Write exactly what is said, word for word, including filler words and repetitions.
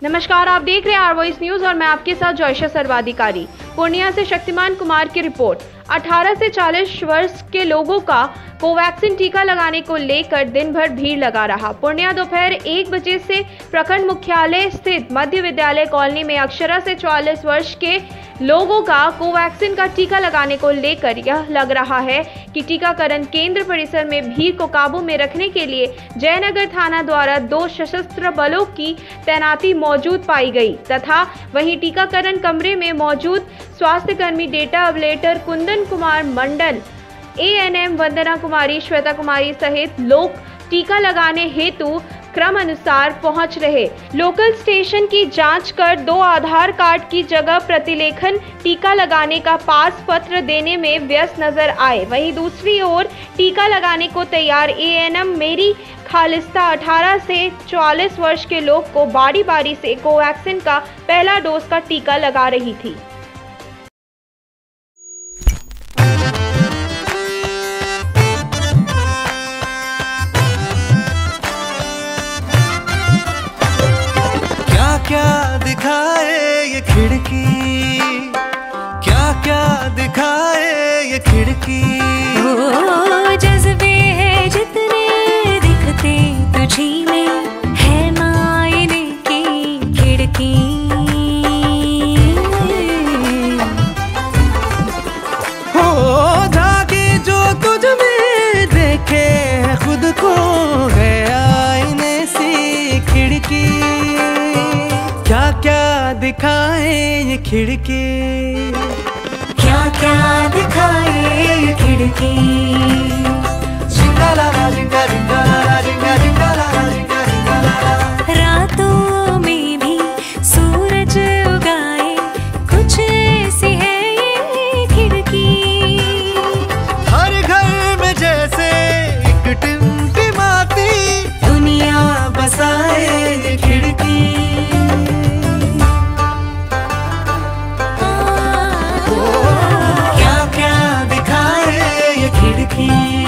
नमस्कार, आप देख रहे हैं आर वॉइस न्यूज और मैं आपके साथ जॉयशा सर्वाधिकारी। पूर्णिया से शक्तिमान कुमार की रिपोर्ट। अठारह से चालीस वर्ष के लोगों का कोवैक्सीन टीका लगाने को लेकर दिन भर भीड़ लगा रहा। पूर्णिया दोपहर एक बजे से प्रखंड मुख्यालय स्थित मध्य विद्यालय कॉलोनी में अक्षरा से चालीस वर्ष के लोगों का कोवैक्सीन का टीका लगाने को लेकर यह लग रहा है कि टीकाकरण केंद्र परिसर में भीड़ को काबू में रखने के लिए जयनगर थाना द्वारा दो सशस्त्र बलों की तैनाती मौजूद पाई गई तथा वहीं टीकाकरण कमरे में मौजूद स्वास्थ्य कर्मी data operator Kundan Kumar Mandal, A N M Vandana Kumari, Shweta Kumari सहित लोग टीका लगाने हेतु क्रम अनुसार पहुंच रहे। लोकल स्टेशन की जांच कर दो आधार कार्ड की जगह प्रतिलेखन टीका लगाने का पास पत्र देने में व्यस्त नजर आए। वहीं दूसरी ओर टीका लगाने को तैयार ए एन एम मेरी खालिस्ता अठारह से चालीस वर्ष के लोग को बारी बारी से कोवैक्सीन का पहला डोज का टीका लगा रही थी। क्या दिखाए ये खिड़की, क्या क्या दिखाए ये खिड़की। ओ जज्बे है जितने दिखते तुझी में है मायने की खिड़की। हो जाके जो तुझ में देखे खुद को है आईने सी खिड़की। क्या क्या दिखाए ये खिड़की, क्या क्या दिखाए ये खिड़की। जिंगालाला जिंगा जिंगालाला जिंगा जिंगालाला जिंगा जिंगालाला। रातों में भी सूरज उगाए कुछ ऐसी है ये खिड़की। हर घर में जैसे एक टिमटिमाती दुनिया बसाए ये खिड़की। क्या क्या दिखाए ये खिड़की।